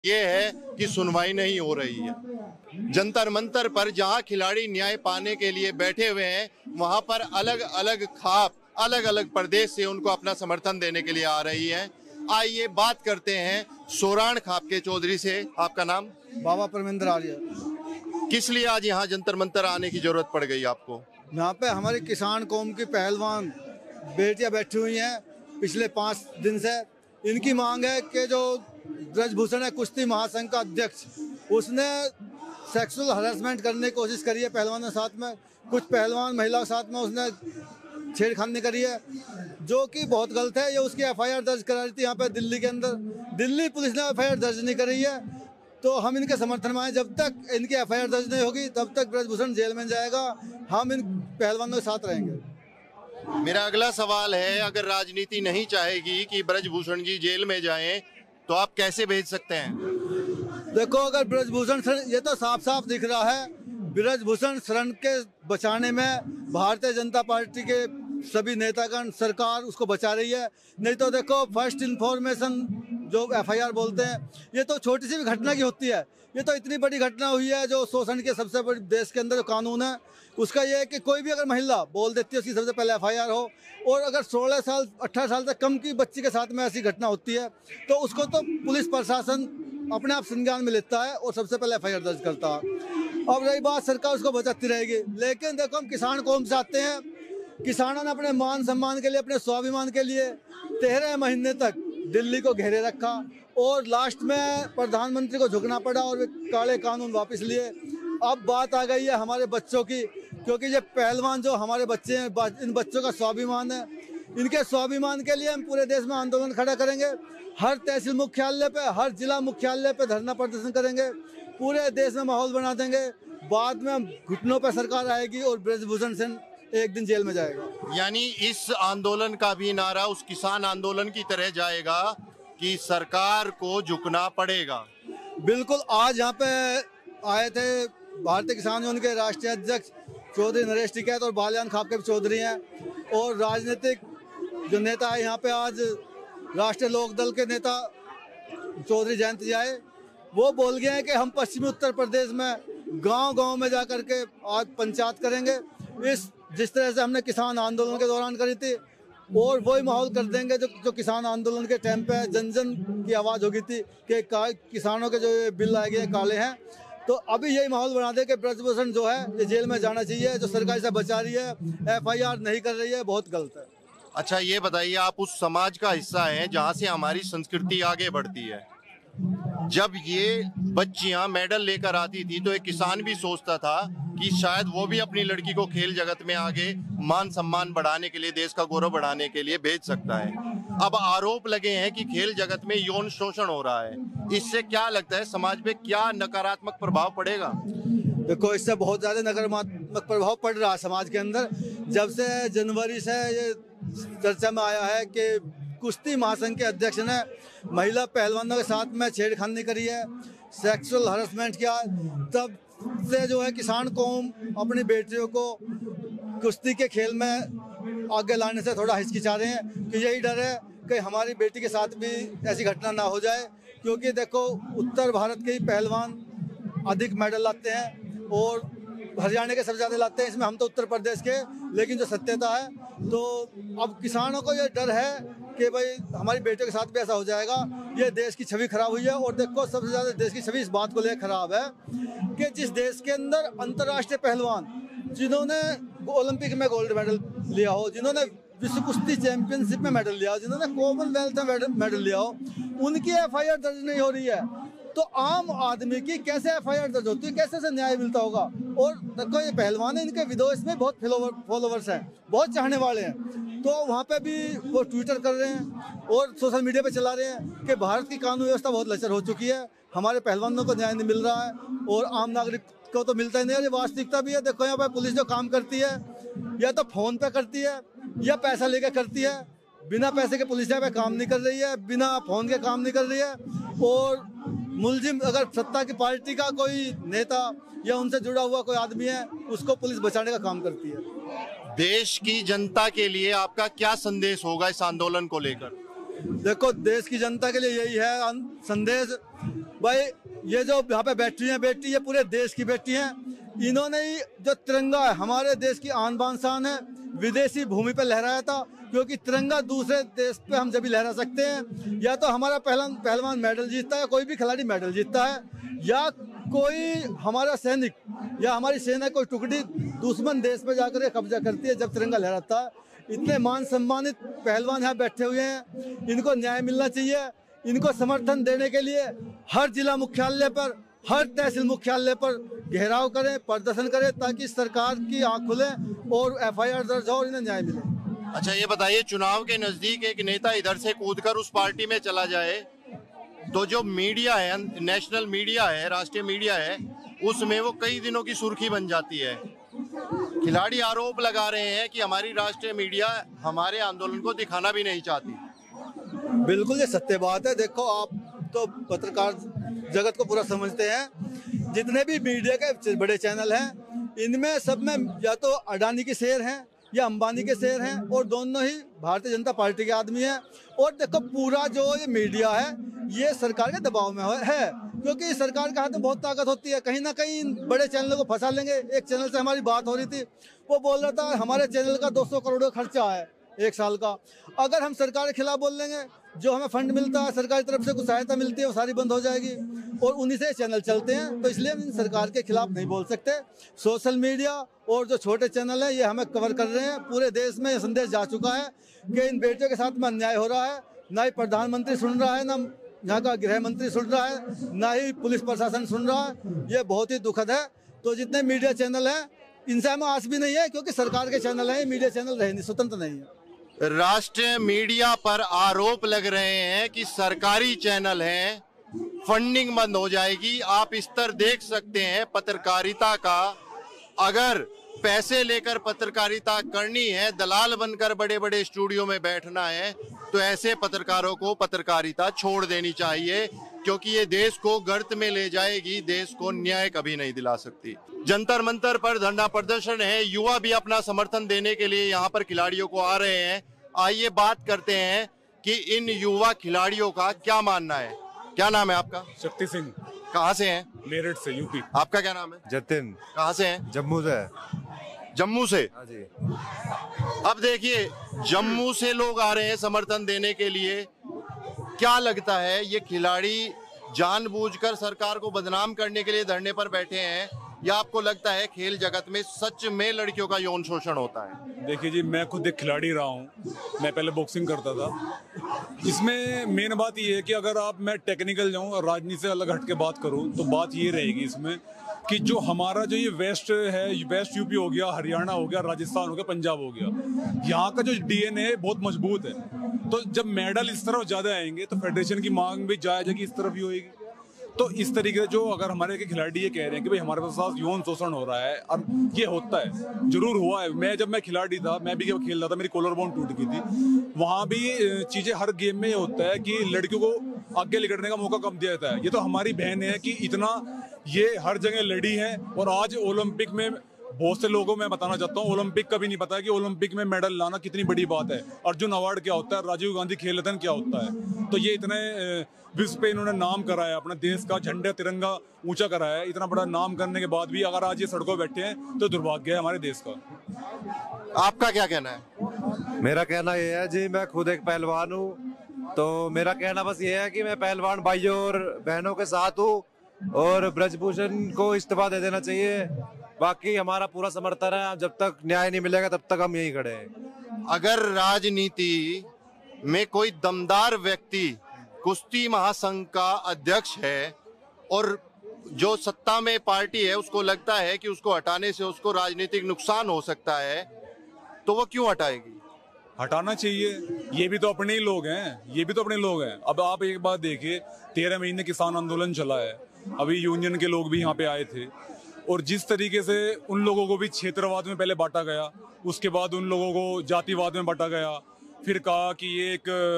ये है कि सुनवाई नहीं हो रही है। जंतर मंतर पर जहां खिलाड़ी न्याय पाने के लिए बैठे हुए हैं, वहां पर अलग अलग खाप अलग अलग प्रदेश से उनको अपना समर्थन देने के लिए आ रही है। आइए बात करते हैं सोराण खाप के चौधरी से। आपका नाम? बाबा परमेंद्र आर्य। किस लिए आज यहाँ जंतर मंतर आने की जरूरत पड़ गई आपको? यहाँ पे हमारी किसान कौम की पहलवान बेटियां बैठी हुई हैं पिछले 5 दिन से। इनकी मांग है कि जो ब्रजभूषण है कुश्ती महासंघ का अध्यक्ष, उसने सेक्सुअल हरासमेंट करने की कोशिश करी है पहलवानों के साथ में। कुछ पहलवान महिलाओं के साथ में उसने छेड़खानी करी है, जो कि बहुत गलत है। ये उसकी एफआईआर दर्ज करा रही थी यहाँ पे दिल्ली के अंदर। दिल्ली पुलिस ने एफआईआर दर्ज नहीं करी है, तो हम इनके समर्थन में आए। जब तक इनकी एफआईआर दर्ज नहीं होगी तब तक ब्रजभूषण जेल में जाएगा। हम इन पहलवानों के साथ रहेंगे। मेरा अगला सवाल है, अगर राजनीति नहीं चाहेगी कि ब्रजभूषण जी जेल में जाएं, तो आप कैसे भेज सकते हैं? देखो, अगर ब्रजभूषण, ये तो साफ साफ दिख रहा है, ब्रजभूषण शरण के बचाने में भारतीय जनता पार्टी के सभी नेतागण, सरकार उसको बचा रही है। नहीं तो देखो, फर्स्ट इन्फॉर्मेशन जो एफआईआर बोलते हैं, ये तो छोटी सी भी घटना की होती है। ये तो इतनी बड़ी घटना हुई है जो शोषण के सबसे बड़ी देश के अंदर जो कानून है उसका ये है कि कोई भी अगर महिला बोल देती है उसकी सबसे पहले एफआईआर हो। और अगर 16 साल 18 साल तक कम की बच्ची के साथ में ऐसी घटना होती है तो उसको तो पुलिस प्रशासन अपने आप संज्ञान में लेता है और सबसे पहले एफआईआर दर्ज करता है। अब रही बात, सरकार उसको बचाती रहेगी। लेकिन देखो, हम किसान कौम से आते हैं। किसानों ने अपने मान सम्मान के लिए, अपने स्वाभिमान के लिए 13 महीने तक दिल्ली को घेरे रखा और लास्ट में प्रधानमंत्री को झुकना पड़ा और वे काले कानून वापस लिए। अब बात आ गई है हमारे बच्चों की, क्योंकि ये पहलवान जो हमारे बच्चे हैं, इन बच्चों का स्वाभिमान है। इनके स्वाभिमान के लिए हम पूरे देश में आंदोलन खड़ा करेंगे। हर तहसील मुख्यालय पे, हर जिला मुख्यालय पे धरना प्रदर्शन करेंगे। पूरे देश में माहौल बना देंगे। बाद में हम घुटनों पर सरकार आएगी और ब्रजभूषण सिंह एक दिन जेल में जाएगा। यानी इस आंदोलन का भी नारा उस किसान आंदोलन की तरह जाएगा कि सरकार को झुकना पड़ेगा। बिल्कुल। आज यहाँ पे आए थे भारतीय किसान यूनियन के राष्ट्रीय अध्यक्ष चौधरी नरेश टिकैत और बाल्यान खाप के चौधरी हैं, और राजनीतिक जो नेता है यहाँ पे आज राष्ट्रीय लोक दल के नेता चौधरी जयंत जी आए। वो बोल गए हैं कि हम पश्चिमी उत्तर प्रदेश में गांव-गांव में जाकर के आज पंचायत करेंगे, जिस तरह से हमने किसान आंदोलन के दौरान करी थी, और वही माहौल कर देंगे जो किसान आंदोलन के टाइम पे जन जन की आवाज़ होगी थी कि किसानों के जो बिल आए गए काले हैं। तो अभी यही माहौल बना दे कि ब्रजभूषण जो है ये जेल में जाना चाहिए। जो सरकार से बचा रही है, एफआईआर नहीं कर रही है, बहुत गलत है। अच्छा, ये बताइए, आप उस समाज का हिस्सा हैं जहाँ से हमारी संस्कृति आगे बढ़ती है। जब ये बच्चियां मेडल लेकर आती थी तो एक किसान भी सोचता था कि शायद वो भी अपनी लड़की को खेल जगत में आगे मान सम्मान बढ़ाने के लिए, देश का गौरव बढ़ाने के लिए भेज सकता है। अब आरोप लगे हैं कि खेल जगत में यौन शोषण हो रहा है। इससे क्या लगता है, समाज पे क्या नकारात्मक प्रभाव पड़ेगा? देखो, इससे बहुत ज़्यादा नकारात्मक प्रभाव पड़ रहा है समाज के अंदर। जब से जनवरी से ये चर्चा में आया है कि कुश्ती महासंघ के अध्यक्ष ने महिला पहलवानों के साथ में छेड़खानी करी है, सेक्सुअल हरासमेंट किया, तब से जो है किसान कौम अपनी बेटियों को कुश्ती के खेल में आगे लाने से थोड़ा हिचकिचा रहे हैं कि यही डर है कि हमारी बेटी के साथ भी ऐसी घटना ना हो जाए। क्योंकि देखो, उत्तर भारत के ही पहलवान अधिक मेडल लाते हैं और हरियाणा के सबसे ज़्यादा लाते हैं, इसमें हम तो उत्तर प्रदेश के। लेकिन जो सत्यता है, तो अब किसानों को ये डर है कि भाई हमारी बेटियों के साथ भी ऐसा हो जाएगा। ये देश की छवि खराब हुई है। और देखो, सबसे ज़्यादा देश की छवि इस बात को लेकर खराब है कि जिस देश के अंदर अंतर्राष्ट्रीय पहलवान जिन्होंने ओलंपिक में गोल्ड मेडल लिया हो, जिन्होंने विश्व कुश्ती चैंपियनशिप में मेडल लिया हो, जिन्होंने कॉमनवेल्थ में मेडल लिया हो, उनकी एफआईआर दर्ज नहीं हो रही है। तो आम आदमी की कैसे एफआईआर दर्ज होती है, कैसे से न्याय मिलता होगा? और देखो, ये पहलवान है, इनके विदेश में बहुत फॉलोवर्स हैं, बहुत चाहने वाले हैं। तो वहाँ पे भी वो ट्विटर कर रहे हैं और सोशल मीडिया पे चला रहे हैं कि भारत की कानून व्यवस्था बहुत लचर हो चुकी है, हमारे पहलवानों को न्याय नहीं मिल रहा है और आम नागरिक को तो मिलता ही नहीं है। ये वास्तविकता भी है। देखो, यहाँ पर पुलिस जो काम करती है, या तो फ़ोन पे करती है या पैसा लेकर करती है। बिना पैसे के पुलिस यहाँ पे काम नहीं कर रही है, बिना फ़ोन के काम नहीं कर रही है। और मुलजिम अगर सत्ता की पार्टी का कोई नेता या उनसे जुड़ा हुआ कोई आदमी है, उसको पुलिस बचाने का काम करती है। देश की जनता के लिए आपका क्या संदेश होगा इस आंदोलन को लेकर? देखो देश की जनता के लिए यही है संदेश भाई, ये जो यहाँ पे बैठी हैं बेटी, ये पूरे देश की बेटी हैं। इन्होंने ही जो तिरंगा है हमारे देश की आन बान शान है, विदेशी भूमि पे लहराया था, क्योंकि तिरंगा दूसरे देश पे हम जब भी लहरा सकते हैं, या तो हमारा पहलवान मेडल जीतता है, कोई भी खिलाड़ी मेडल जीतता है, या कोई हमारा सैनिक या हमारी सेना कोई टुकड़ी दुश्मन देश पे जाकर कब्जा करती है जब तिरंगा लहराता है। इतने मान सम्मानित पहलवान यहाँ बैठे हुए हैं, इनको न्याय मिलना चाहिए। इनको समर्थन देने के लिए हर जिला मुख्यालय पर, हर तहसील मुख्यालय पर घेराव करें, प्रदर्शन करें, ताकि सरकार की आंख खुले और FIR दर्ज हो और इन्हें न्याय मिले। अच्छा ये बताइए, चुनाव के नजदीक एक नेता इधर से कूदकर उस पार्टी में चला जाए तो जो मीडिया है, नेशनल मीडिया है, राष्ट्रीय मीडिया है, उसमें वो कई दिनों की सुर्खी बन जाती है। खिलाड़ी आरोप लगा रहे हैं कि हमारी राष्ट्रीय मीडिया हमारे आंदोलन को दिखाना भी नहीं चाहती। बिल्कुल ये सत्य बात है। देखो आप तो पत्रकार जगत को पूरा समझते हैं, जितने भी मीडिया के बड़े चैनल हैं इनमें सब में या तो अडानी के शेयर हैं या अंबानी के शेयर हैं, और दोनों ही भारतीय जनता पार्टी के आदमी हैं। और देखो पूरा जो ये मीडिया है ये सरकार के दबाव में है, क्योंकि सरकार के हाथ में बहुत ताकत होती है। कहीं ना कहीं बड़े चैनलों को फंसा लेंगे। एक चैनल से हमारी बात हो रही थी, वो बोल रहा था हमारे चैनल का 200 करोड़ का खर्चा है 1 साल का। अगर हम सरकार के खिलाफ बोल लेंगे, जो हमें फंड मिलता है सरकार की तरफ से, कुछ सहायता मिलती है, वो सारी बंद हो जाएगी, और उन्हीं से चैनल चलते हैं। तो इसलिए हम सरकार के खिलाफ नहीं बोल सकते। सोशल मीडिया और जो छोटे चैनल हैं ये हमें कवर कर रहे हैं। पूरे देश में ये संदेश जा चुका है कि इन बेटियों के साथ में अन्याय हो रहा है। ना ही प्रधानमंत्री सुन रहा है, ना यहाँ का गृह मंत्री सुन रहा है, ना ही पुलिस प्रशासन सुन रहा है। ये बहुत ही दुखद है। तो जितने मीडिया चैनल हैं इनसे हमें आस भी नहीं है, क्योंकि सरकार के चैनल हैं, मीडिया चैनल रहे नहीं, स्वतंत्र नहीं है। राष्ट्रीय मीडिया पर आरोप लग रहे हैं कि सरकारी चैनल हैं, फंडिंग बंद हो जाएगी। आप स्तर देख सकते हैं पत्रकारिता का। अगर पैसे लेकर पत्रकारिता करनी है, दलाल बनकर बड़े बड़े स्टूडियो में बैठना है, तो ऐसे पत्रकारों को पत्रकारिता छोड़ देनी चाहिए, क्योंकि ये देश को गर्त में ले जाएगी, देश को न्याय कभी नहीं दिला सकती। जंतर मंतर पर धरना प्रदर्शन है, युवा भी अपना समर्थन देने के लिए यहाँ पर खिलाड़ियों को आ रहे हैं। आइए बात करते हैं कि इन युवा खिलाड़ियों का क्या मानना है। क्या नाम है आपका? शक्ति सिंह। कहाँ से हैं? मेरठ से, यूपी। आपका क्या नाम है? जतिन। कहाँ से हैं? जम्मू से। जम्मू से? हाँ जी। अब देखिए, जम्मू से लोग आ रहे हैं समर्थन देने के लिए। क्या लगता है, ये खिलाड़ी जानबूझकर सरकार को बदनाम करने के लिए धरने पर बैठे हैं, या आपको लगता है खेल जगत में सच में लड़कियों का यौन शोषण होता है? देखिए जी, मैं खुद एक खिलाड़ी रहा हूँ। मैं पहले बॉक्सिंग करता था। इसमें मेन बात ये है कि अगर मैं टेक्निकल जाऊँ और राजनीति से अलग हट के बात करूँ, तो बात ये रहेगी इसमें कि जो हमारा जो ये वेस्ट है, वेस्ट यूपी हो गया, हरियाणा हो गया, राजस्थान हो गया, पंजाब हो गया, यहाँ का जो DNA है बहुत मजबूत है। तो जब मेडल इस तरफ ज्यादा आएंगे तो फेडरेशन की मांग भी जाएगी इस तरफ ही होगी। तो इस तरीके से जो अगर हमारे के खिलाड़ी ये कह रहे हैं कि भाई हमारे पास यौन शोषण हो रहा है, और ये होता है, जरूर हुआ है। जब मैं खिलाड़ी था, मैं भी खेल रहा था, मेरी कॉलर बोन टूट गई थी। वहाँ भी चीजें हर गेम में ये होता है कि लड़कियों को आगे निकलने का मौका कम दिया जाता है। ये तो हमारी बहन है कि इतना ये हर जगह लड़ी है, और आज ओलंपिक में बहुत से लोगों में बताना चाहता हूँ, ओलंपिक का भी नहीं पता है कि ओलंपिक में मेडल लाना कितनी बड़ी बात है। अर्जुन अवार्ड क्या होता है, राजीव गांधी खेल रत्न क्या होता है। तो ये इतने विश्व पे इन्होंने नाम कराया, अपने देश का झंडा तिरंगा ऊंचा कराया है। इतना बड़ा नाम करने के बाद भी अगर आज ये सड़कों बैठे हैं तो दुर्भाग्य है हमारे देश का। आपका क्या कहना है? मेरा कहना ये है जी, मैं खुद एक पहलवान हूँ, तो मेरा कहना बस ये है कि मैं पहलवान भाइयों और बहनों के साथ हूँ, और ब्रजभूषण को इस्तीफा दे देना चाहिए। बाकी हमारा पूरा समर्थन है। जब तक न्याय नहीं मिलेगा तब तक हम यहीं खड़े हैं। अगर राजनीति में कोई दमदार व्यक्ति कुश्ती महासंघ का अध्यक्ष है, और जो सत्ता में पार्टी है उसको लगता है कि उसको हटाने से उसको राजनीतिक नुकसान हो सकता है, तो वो क्यों हटाएगी? हटाना चाहिए। ये भी तो अपने ही लोग हैं, ये भी तो अपने लोग हैं। अब आप एक बात देखिए, 13 महीने किसान आंदोलन चला है, अभी यूनियन के लोग भी यहाँ पे आए थे, और जिस तरीके से उन लोगों को भी क्षेत्रवाद में पहले बांटा गया, उसके बाद उन लोगों को जातिवाद में बांटा गया, फिर कहा कि ये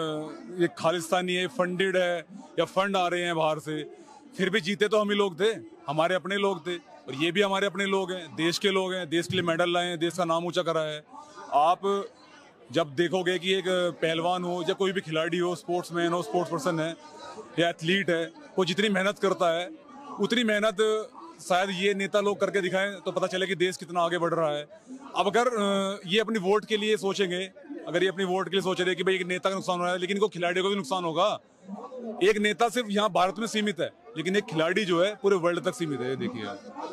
एक खालिस्तानी है, फंडेड है, या फंड आ रहे हैं बाहर से। फिर भी जीते तो हम ही लोग थे, हमारे अपने लोग थे, और ये भी हमारे अपने लोग हैं, देश के लोग हैं, देश के लिए मेडल लाए हैं, देश का नाम ऊंचा करा है। आप जब देखोगे कि एक पहलवान हो या कोई भी खिलाड़ी हो, स्पोर्ट्समैन हो, स्पोर्ट्स पर्सन है या एथलीट है, वो जितनी मेहनत करता है उतनी मेहनत शायद ये नेता लोग करके दिखाएं तो पता चले कि देश कितना आगे बढ़ रहा है। अब अगर ये अपनी वोट के लिए सोचेंगे, अगर ये अपनी वोट के लिए सोच रहे कि भाई एक नेता का नुकसान हो रहा है, लेकिन इनको खिलाड़ियों को भी नुकसान होगा। एक नेता सिर्फ यहाँ भारत में सीमित है, लेकिन एक खिलाड़ी जो है पूरे वर्ल्ड तक सीमित है। देखिए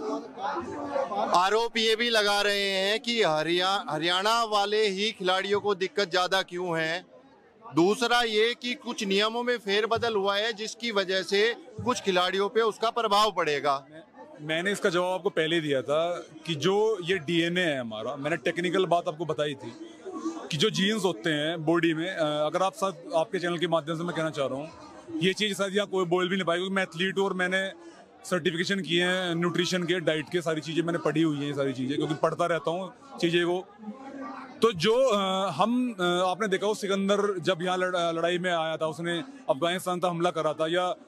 आरोप ये भी लगा रहे हैं कि हरियाणा वाले ही खिलाड़ियों को दिक्कत ज्यादा क्यों है। दूसरा ये कि कुछ नियमों में फेरबदल हुआ है जिसकी वजह से कुछ खिलाड़ियों पे उसका प्रभाव पड़ेगा। मैंने इसका जवाब आपको पहले ही दिया था कि जो ये डीएनए है हमारा, मैंने टेक्निकल बात आपको बताई थी कि जो जीन्स होते हैं बॉडी में, अगर आप सब आपके चैनल के माध्यम से मैं कहना चाह रहा हूँ, ये चीज़ शायद यहाँ कोई बोल भी नहीं पाएगा क्योंकि मैं एथलीट हूँ और मैंने सर्टिफिकेशन किए हैं न्यूट्रिशन के, डाइट के, सारी चीज़ें मैंने पढ़ी हुई हैं, ये सारी चीज़ें क्योंकि पढ़ता रहता हूँ चीज़ें को। तो जो आपने देखा हो सिकंदर जब यहाँ लड़ाई में आया था, उसने अफगानिस्तान तक हमला करा था, या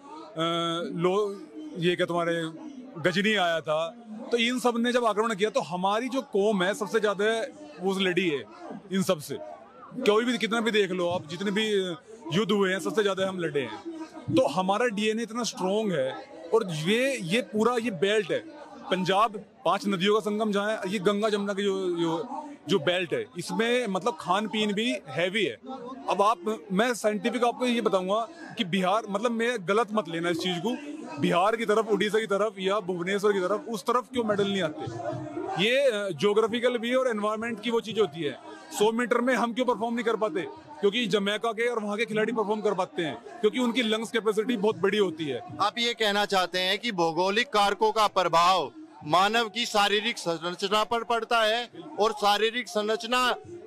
ये क्या तुम्हारे गजनी आया था, तो इन सब ने जब आक्रमण किया तो हमारी जो कौम है सबसे ज्यादा वो लड़ी है इन सब से। कोई भी कितना भी देख लो आप, जितने भी युद्ध हुए हैं सबसे ज्यादा हम लड़े हैं। तो हमारा डीएनए इतना स्ट्रॉन्ग है और ये पूरा ये बेल्ट है पंजाब, 5 नदियों का संगम जहाँ है, ये गंगा जमुना की जो बेल्ट है, इसमें मतलब खान पीन भी हैवी है। अब मैं साइंटिफिक आपको ये बताऊंगा कि बिहार, मतलब मैं गलत मत लेना इस चीज को, बिहार की तरफ, उड़ीसा की तरफ या भुवनेश्वर की तरफ, उस तरफ क्यों मेडल नहीं आते। ये ज्योग्राफिकल भी और एनवायरमेंट की वो चीज होती है। 100 मीटर में हम क्यों परफॉर्म नहीं कर पाते, क्योंकि जमैका के और वहाँ के खिलाड़ी परफॉर्म कर पाते हैं, क्योंकि उनकी लंग्स कैपेसिटी बहुत बड़ी होती है। आप ये कहना चाहते हैं कि भौगोलिक कारकों का प्रभाव मानव की शारीरिक संरचना पर पड़ता है और शारीरिक संरचना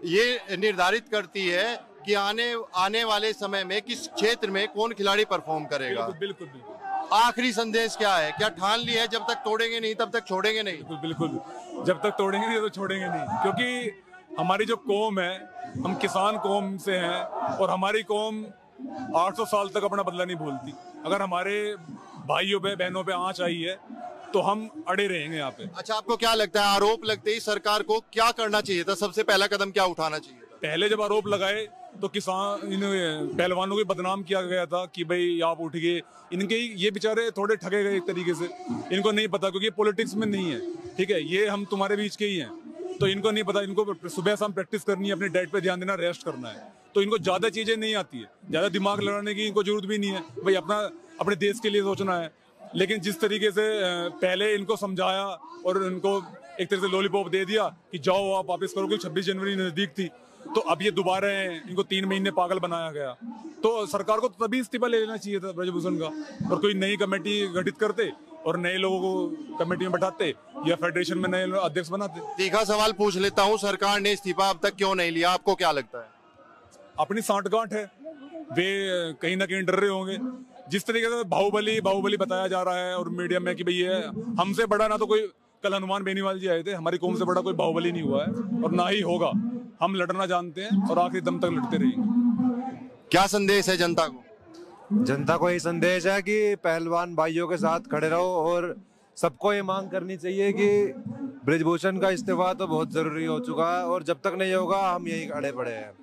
ये निर्धारित करती है कि आने वाले समय में किस क्षेत्र में कौन खिलाड़ी परफॉर्म करेगा। बिल्कुल। आखिरी संदेश क्या है, क्या ठान लिया है जब तक तोड़ेंगे नहीं तब तक छोड़ेंगे नहीं? बिल्कुल, जब तक तोड़ेंगे नहीं तो छोड़ेंगे नहीं, क्योंकि हमारी जो कौम है, हम किसान कौम से हैं और हमारी कौम 800 साल तक अपना बदला नहीं भूलती। अगर हमारे भाइयों पे बहनों पे आंच आई है तो हम अड़े रहेंगे यहाँ पे। अच्छा, आपको क्या लगता है आरोप लगते ही सरकार को क्या करना चाहिए था, सबसे पहला कदम क्या उठाना चाहिए था? पहले जब आरोप लगाए तो किसान पहलवानों को बदनाम किया गया था कि भाई आप उठ गए, इनके ये बेचारे थोड़े ठगे गए एक तरीके से, इनको नहीं पता क्योंकि पॉलिटिक्स में नहीं है, ठीक है, ये हम तुम्हारे बीच के ही हैं, तो इनको नहीं पता, इनको सुबह शाम प्रैक्टिस करनी है, अपनी डाइट पे ध्यान देना, रेस्ट करना है, तो इनको ज्यादा चीजें नहीं आती है, ज्यादा दिमाग लड़ाने की इनको जरूरत भी नहीं है, भाई अपने देश के लिए सोचना है। लेकिन जिस तरीके से पहले इनको समझाया और इनको एक तरह से लॉलीपॉप दे दिया कि जाओ आप वापस करो, क्योंकि 26 जनवरी नजदीक थी, तो अब ये दोबारा इनको 3 महीने पागल बनाया गया। तो सरकार को तभी इस्तीफा ले लेना चाहिए था ब्रजभूषण का, और कोई नई कमेटी गठित करते और नए लोगों को कमेटी में बैठाते या फेडरेशन में नए अध्यक्ष बनाते। तीखा सवाल पूछ लेता हूँ, सरकार ने इस्तीफा अब तक क्यों नहीं लिया, आपको क्या लगता है? अपनी सांठगांठ है, वे कहीं ना कहीं डर रहे होंगे। जिस तरीके से बाहुबली बताया जा रहा है और मीडिया में कि भाई ये हमसे बड़ा ना तो कोई, कल हनुमान बेनीवाल जी आए थे, हमारी कौम से बड़ा कोई बाहुबली नहीं हुआ है और ना ही होगा। हम लड़ना जानते हैं और आखिरी दम तक लड़ते रहेंगे। क्या संदेश है जनता को? जनता को यही संदेश है कि पहलवान भाइयों के साथ खड़े रहो और सबको ये मांग करनी चाहिए कि ब्रजभूषण का इस्तीफा तो बहुत जरूरी हो चुका है और जब तक नहीं होगा हम यही अड़े पड़े हैं।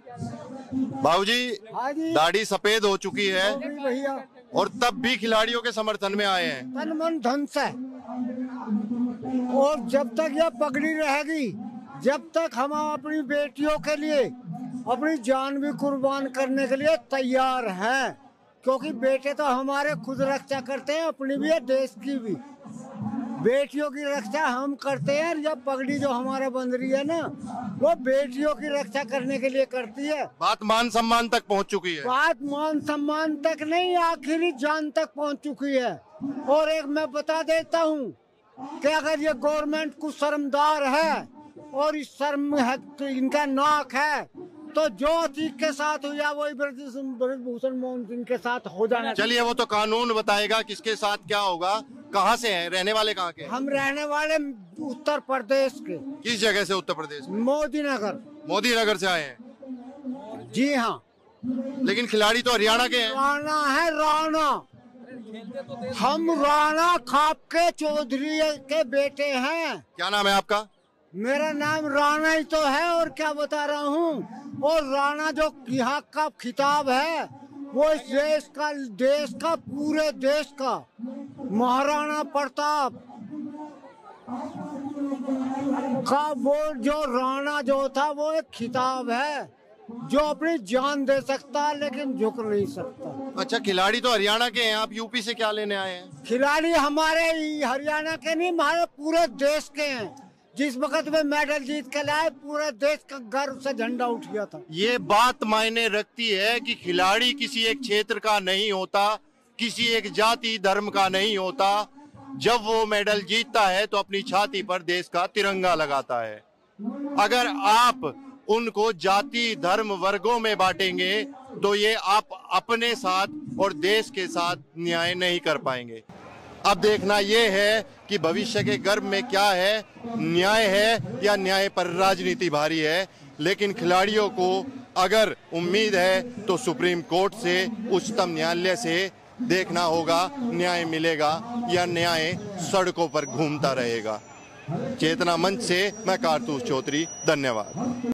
बाबूजी, दाढ़ी सफेद हो चुकी है भैया, और तब भी खिलाड़ियों के समर्थन में आए हैं तन मन धन से, और जब तक यह पगड़ी रहेगी, जब तक हम अपनी बेटियों के लिए अपनी जान भी कुर्बान करने के लिए तैयार हैं, क्योंकि बेटे तो हमारे खुद रक्षा करते हैं, अपनी भी है, देश की भी। बेटियों की रक्षा हम करते हैं, या पगड़ी जो हमारा बंध रही है ना, वो बेटियों की रक्षा करने के लिए करती है। बात मान सम्मान तक पहुंच चुकी है। बात मान सम्मान तक नहीं, आखिरी जान तक पहुंच चुकी है। और एक मैं बता देता हूँ कि अगर ये गवर्नमेंट को शर्मदार है और इस शर्म इनका नाक है, तो जो अतीक के साथ हुआ वही ब्रजभूषण मोहन सिंह के साथ हो जाना। चलिए, वो तो कानून बताएगा किसके साथ क्या होगा। कहाँ से हैं, रहने वाले कहाँ के? हम रहने वाले उत्तर प्रदेश के। किस जगह से उत्तर प्रदेश में? मोदी नगर से आए हैं? जी हाँ। लेकिन खिलाड़ी तो हरियाणा के हैं। राणा है, राणा। हम राणा खाप के चौधरी के बेटे हैं। क्या नाम है आपका? मेरा नाम राणा ही तो है, और क्या बता रहा हूँ। और राणा जो यहाँ का खिताब है वो इस देश का पूरे देश का महाराणा प्रताप का वो जो राणा जो था वो एक खिताब है जो अपनी जान दे सकता है लेकिन झुक नहीं सकता। अच्छा, खिलाड़ी तो हरियाणा के हैं, आप यूपी से क्या लेने आए हैं? खिलाड़ी हमारे हरियाणा के नहीं, हमारे पूरे देश के हैं। जिस वक्त में मेडल जीत के लाए पूरे देश का गर्व से झंडा उठ गया था। ये बात मायने रखती है कि खिलाड़ी किसी एक क्षेत्र का नहीं होता, किसी एक जाति धर्म का नहीं होता। जब वो मेडल जीतता है तो अपनी छाती पर देश का तिरंगा लगाता है। अगर आप उनको जाति धर्म वर्गों में बांटेंगे तो ये आप अपने साथ और देश के साथ न्याय नहीं कर पाएंगे। अब देखना ये है कि भविष्य के गर्भ में क्या है, न्याय है या न्याय पर राजनीति भारी है। लेकिन खिलाड़ियों को अगर उम्मीद है तो सुप्रीम कोर्ट से, उच्चतम न्यायालय से देखना होगा न्याय मिलेगा या न्याय सड़कों पर घूमता रहेगा। चेतना मंच से मैं कारतूस चौधरी, धन्यवाद।